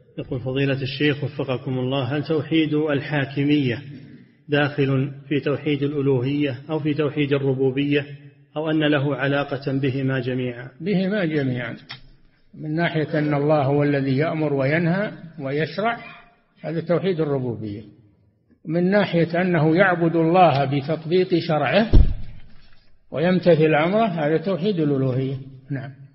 يقول فضيلة الشيخ وفقكم الله، هل توحيد الحاكمية داخل في توحيد الألوهية أو في توحيد الربوبية، أو أن له علاقة بهما جميعا؟ بهما جميعا، من ناحية أن الله هو الذي يأمر وينهى ويشرع، هذا توحيد الربوبية. من ناحية أنه يعبد الله بتطبيق شرعه ويمتثل أمره، هذا توحيد الألوهية. نعم.